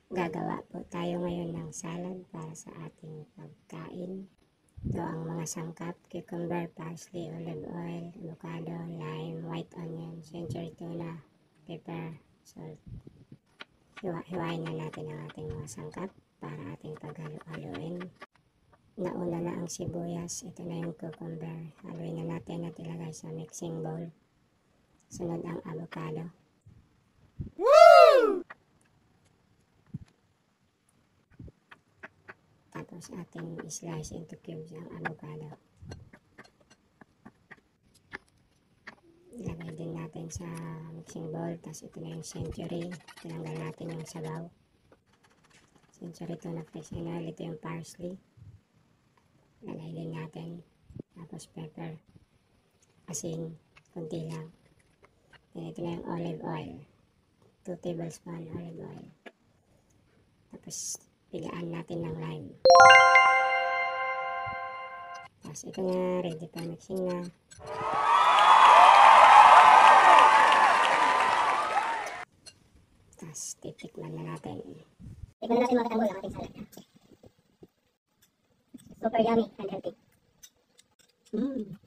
Gagawa po tayo ngayon ng salad para sa ating pagkain. Ito ang mga sangkap: cucumber, parsley, olive oil, avocado, lime, white onion, century tuna, pepper, salt. Hiwa-hiwain na natin ang ating mga sangkap para ating paghalo-haloin. Nauna na ang sibuyas, ito na yung cucumber. Haluin na natin at ilagay sa mixing bowl. Sunod ang avocado. Woo! Tapos ating slice into cubes ang avocado. Ilagay din natin sa mixing bowl. Tapos ito na yung century. Tinanggal natin yung sabaw. Century tuna fish and oil. Ito yung parsley. Ilagay din natin. Tapos pepper. Asin. Kunti lang. And ito na yung olive oil. 2 tablespoon olive oil. Tapos pigaan natin ng lime. Tapos ito na, ready for mixing na. Tapos titikman na natin. Tikman na natin mga katanggol ang ating salad. Super yummy and healthy.